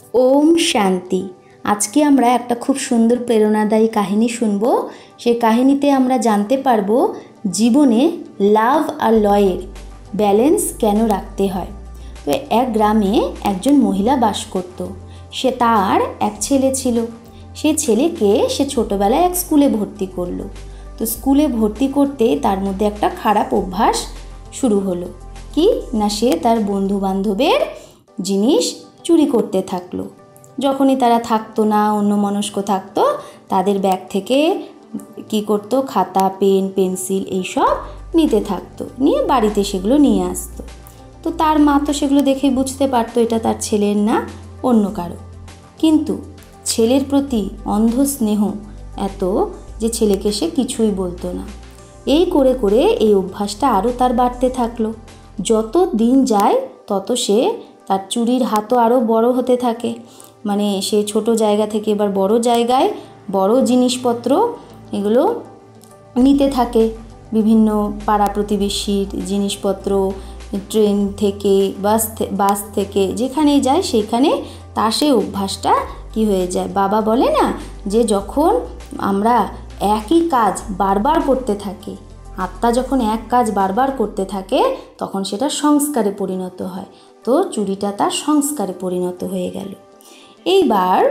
ওম শান্তি। আজকে আমরা একটা খুব সুন্দর প্রেরণাদায়ী কাহিনী শুনব। সেই কাহিনীতে আমরা জানতে পারবো জীবনে লাভ আর লয়ের ব্যালেন্স কেন রাখতে হয়। তো এক গ্রামে একজন মহিলা বাস করত। তার এক ছেলে ছিল। সে ছেলেকে সে ছোটোবেলায় এক স্কুলে ভর্তি করলো। তো স্কুলে ভর্তি করতে তার মধ্যে একটা খারাপ অভ্যাস শুরু হলো। কি না, সে তার বন্ধু বান্ধবের জিনিস চুরি করতে থাকলো। যখনই তারা থাকতো না, অন্যমনস্ক থাকতো, তাদের ব্যাগ থেকে কি করতো, খাতা, পেন, পেন্সিল এইসব নিতে থাকতো, নিয়ে বাড়িতে সেগুলো নিয়ে আসতো। তো তার মা তো সেগুলো দেখে বুঝতে পারতো এটা তার ছেলের না অন্য কারো। কিন্তু ছেলের প্রতি অন্ধ স্নেহ এত যে ছেলেকে সে কিছুই বলতো না। এই করে করে এই অভ্যাসটা আরও তার বাড়তে থাকলো। যত দিন যায় তত সে তার চুরির হাতও আরও বড় হতে থাকে। মানে সে ছোট জায়গা থেকে এবার বড় জায়গায় বড় জিনিসপত্র এগুলো নিতে থাকে। বিভিন্ন পাড়া প্রতিবেশীর জিনিসপত্র, ট্রেন থেকে, বাস থেকে যেখানেই যায় সেখানে তার সেই অভ্যাসটা কি হয়ে যায়। বাবা বলে না যে যখন আমরা একই কাজ বারবার করতে থাকি, আত্মা যখন এক কাজ বারবার করতে থাকে তখন সেটা সংস্কারে পরিণত হয়। তো চুরিটা তার সংস্কারে পরিণত হয়ে গেল। এইবার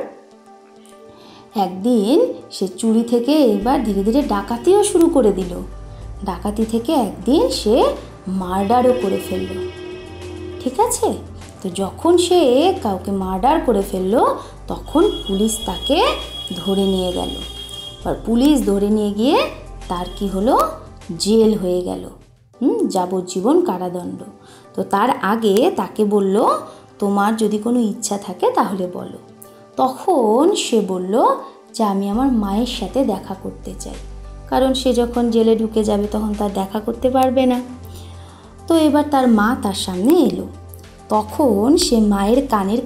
একদিন সে চুরি থেকে এইবার ধীরে ধীরে ডাকাতিও শুরু করে দিল। ডাকাতি থেকে একদিন সে মার্ডারও করে ফেলল। ঠিক আছে, তো যখন সে কাউকে মার্ডার করে ফেলল তখন পুলিশ তাকে ধরে নিয়ে গেল। আর পুলিশ ধরে নিয়ে গিয়ে তার কি হলো, জেল হয়ে গেল, যাবজ্জীবন কারাদণ্ড। তো তার আগে তাকে বলল, তোমার যদি কোনো ইচ্ছা থাকে তাহলে বলো। তখন সে বলল যে আমি আমার মায়ের সাথে দেখা করতে চাই, কারণ সে যখন জেলে ঢুকে যাবে তখন তার দেখা করতে পারবে না। তো এবার তার মা তার সামনে এলো। তখন সে মায়ের কানের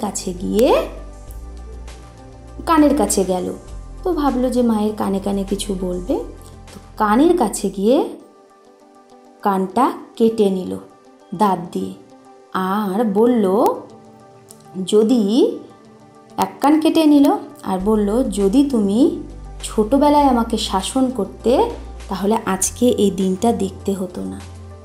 কাছে গেল। তো ভাবলো যে মায়ের কানে কানে কিছু বলবে। তো কানের কাছে গিয়ে কানটা কেটে নিল দাঁত দিয়ে, আর বলল যদি এক কান কেটে নিল, আর বলল যদি তুমি ছোটবেলায় আমাকে শাসন করতে তাহলে আজকে এই দিনটা দেখতে হতো না।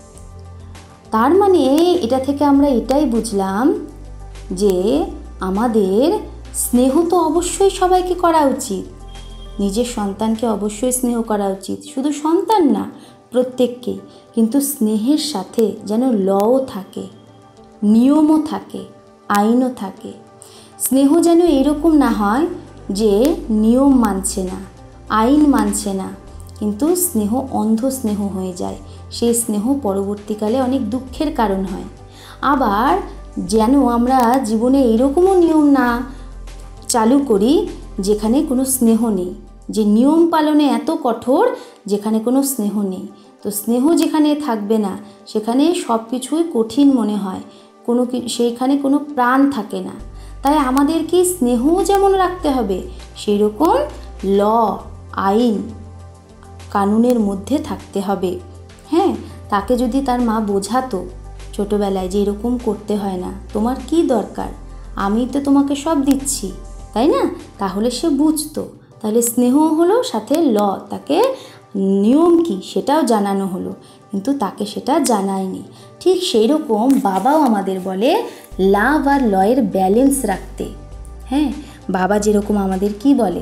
তার মানে এটা থেকে আমরা এটাই বুঝলাম যে আমাদের স্নেহ তো অবশ্যই সবাইকে করা উচিত। নিজের সন্তানকে অবশ্যই স্নেহ করা উচিত, শুধু সন্তান না, প্রত্যেককেই। কিন্তু স্নেহের সাথে যেন লও থাকে, নিয়মও থাকে, আইনও থাকে। স্নেহ যেন এরকম না হয় যে নিয়ম মানছে না, আইন মানছে না, কিন্তু স্নেহ অন্ধ স্নেহ হয়ে যায়। সেই স্নেহ পরবর্তীকালে অনেক দুঃখের কারণ হয়। আবার যেন আমরা জীবনে এরকমও নিয়ম না চালু করি যেখানে কোনো স্নেহ নেই, যে নিয়ম পালনে এত কঠোর যেখানে কোনো স্নেহ নেই। তো স্নেহ যেখানে থাকবে না সেখানে সব কিছুই কঠিন মনে হয়, সেইখানে কোনো প্রাণ থাকে না। তাই আমাদেরকে স্নেহও যেমন রাখতে হবে, সেই রকম ল, আইন, কানুনের মধ্যে থাকতে হবে। হ্যাঁ, তাকে যদি তার মা বোঝাতো ছোটোবেলায় যে এরকম করতে হয় না, তোমার কি দরকার, আমি তো তোমাকে সব দিচ্ছি, তাই না, তাহলে সে বুঝতো। তাহলে স্নেহ হলো, সাথে ল, তাকে নিয়ম কি সেটাও জানানো হলো, কিন্তু তাকে সেটা জানায়নি। ঠিক সেই রকম বাবাও আমাদের বলে লাভ আর লয়ের ব্যালেন্স রাখতে। হ্যাঁ, বাবা যেরকম আমাদের কি বলে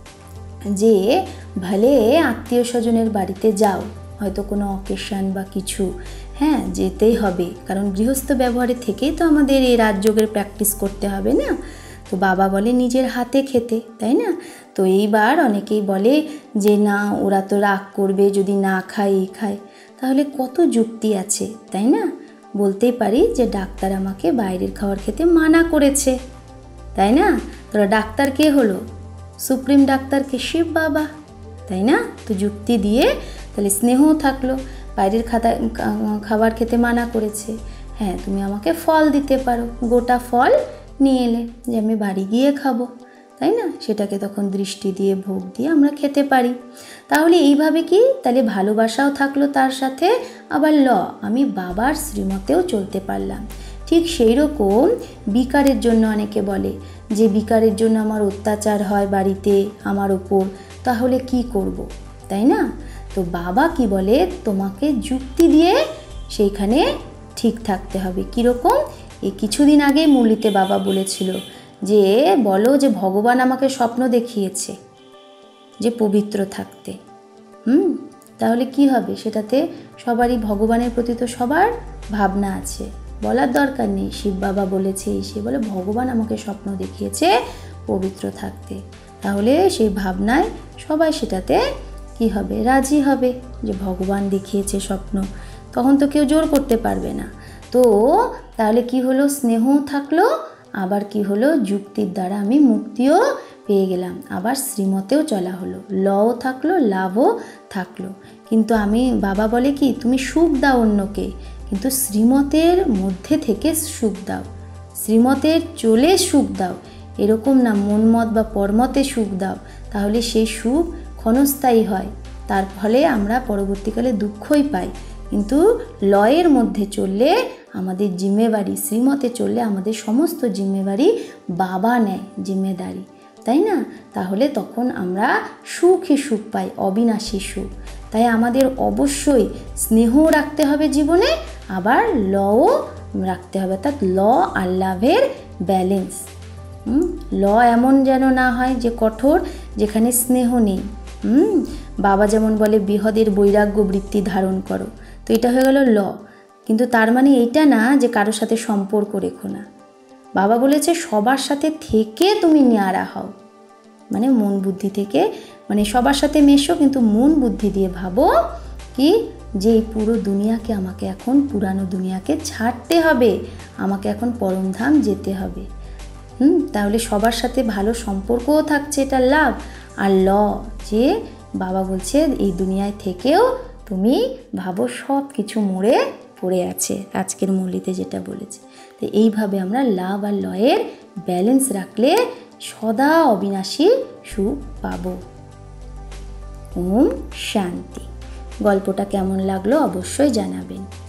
যে ভলে আত্মীয় স্বজনের বাড়িতে যাও, হয়তো কোনো অকেশন বা কিছু, হ্যাঁ যেতেই হবে, কারণ গৃহস্থ ব্যবহারের থেকেই তো আমাদের এই রাজযোগের প্র্যাকটিস করতে হবে না। তো বাবা বলে নিজের হাতে খেতে, তাই না। তো এইবার অনেকেই বলে যে না, ওরা তো রাগ করবে যদি না খায়, এই খায়। তাহলে কত যুক্তি আছে, তাই না। বলতেই পারি যে ডাক্তার আমাকে বাইরের খাবার খেতে মানা করেছে, তাই না। তোরা ডাক্তার কে হলো, সুপ্রিম ডাক্তারকে শিব বাবা, তাই না। তো যুক্তি দিয়ে তাহলে স্নেহও থাকলো। বাইরের খাবার খেতে মানা করেছে, হ্যাঁ তুমি আমাকে ফল দিতে পারো, গোটা ফল নিয়ে এলে যে আমি বাড়ি গিয়ে খাবো, তাই না। সেটাকে তখন দৃষ্টি দিয়ে ভোগ দিয়ে আমরা খেতে পারি। তাহলে এইভাবে কি, তাহলে ভালোবাসাও থাকলো তার সাথে, আবার আমি বাবার শ্রীমতেও চলতে পারলাম। ঠিক সেই রকম বিকারের জন্য অনেকে বলে যে বিকারের জন্য আমার অত্যাচার হয় বাড়িতে আমার ওপর, তাহলে কি করব, তাই না? তো বাবা কি বলে, তোমাকে যুক্তি দিয়ে সেইখানে ঠিক থাকতে হবে। কীরকম? এই কিছুদিন আগে মুরলিতে বাবা বলেছিল যে বলো যে ভগবান আমাকে স্বপ্ন দেখিয়েছে যে পবিত্র থাকতে। তাহলে কি হবে? সেটাতে সবারই ভগবানের প্রতি তো সবার ভাবনা আছে, বলার দরকার নেই শিব বাবা বলেছে, সে বলে ভগবান আমাকে স্বপ্ন দেখিয়েছে পবিত্র থাকতে। তাহলে সেই ভাবনায় সবাই সেটাতে কি হবে? রাজি হবে যে ভগবান দেখিয়েছে স্বপ্ন, তখন তো কেউ জোর করতে পারবে না। তো তাহলে কি হলো? স্নেহ থাকলো, আবার কি হলো? যুক্তির দ্বারা আমি মুক্তিও পেয়ে গেলাম, আবার শ্রীমতেও চলা হলো, লও থাকলো, লাভও থাকলো। কিন্তু বাবা বলে কি, তুমি সুখ দাও অন্যকে, কিন্তু শ্রীমতের মধ্যে থেকে সুখ দাও, শ্রীমতের চলে সুখ দাও, এরকম না মনমত বা পরমতে সুখ দাও, তাহলে সেই সুখ ক্ষণস্থায়ী হয়, তার ফলে আমরা পরবর্তীকালে দুঃখই পাই। কিন্তু লয়ের মধ্যে চললে আমাদের জিম্মেবারি, শ্রীমতে চললে আমাদের সমস্ত জিম্মেবারি বাবা নেয়, জিম্মেদারি, তাই না? তাহলে তখন আমরা সুখই সুখ পাই, অবিনাশী সুখ। তাই আমাদের অবশ্যই স্নেহ রাখতে হবে জীবনে, আবার লও রাখতে হবে, অর্থাৎ ল আর লাভের ব্যালেন্স। ল এমন যেন না হয় যে কঠোর, যেখানে স্নেহ নেই। বাবা যেমন বলে বৃহদের বৈরাগ্য বৃত্তি ধারণ করো, তো এটা হয়ে গেল ল, কিন্তু তার মানে এইটা না যে কারোর সাথে সম্পর্ক রেখো না। বাবা বলেছে সবার সাথে থেকে তুমি নিয়ারা হও, মানে মন বুদ্ধি থেকে, মানে সবার সাথে মেশো, কিন্তু মন বুদ্ধি দিয়ে ভাবো কি যে এই পুরো দুনিয়াকে, আমাকে এখন পুরানো দুনিয়াকে ছাড়তে হবে, আমাকে এখন পরমধাম যেতে হবে। তাহলে সবার সাথে ভালো সম্পর্কও থাকছে, এটা লাভ। আর ল যে বাবা বলছে এই দুনিয়ায় থেকেও তুমি ভাবো সব কিছু মরে পড়ে আছে, আজকের মুরলিতে যেটা বলেছে। তো এইভাবে আমরা লাভ আর লয়ের ব্যালেন্স রাখলে সদা অবিনাশী সুখ পাবো। ওম শান্তি। গল্পটা কেমন লাগলো অবশ্যই জানাবেন।